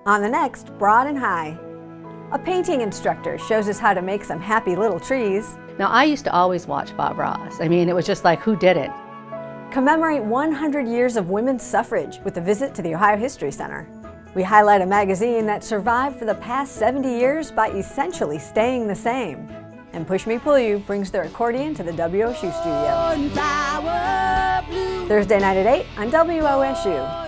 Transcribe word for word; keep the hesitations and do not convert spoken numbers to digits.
On the next, Broad and High, a painting instructor shows us how to make some happy little trees. Now, I used to always watch Bob Ross. I mean, it was just like, who did it? Commemorate one hundred years of women's suffrage with a visit to the Ohio History Center. We highlight a magazine that survived for the past seventy years by essentially staying the same. And Push Me Pull You brings their accordion to the W O S U studio. Thursday night at eight on W O S U.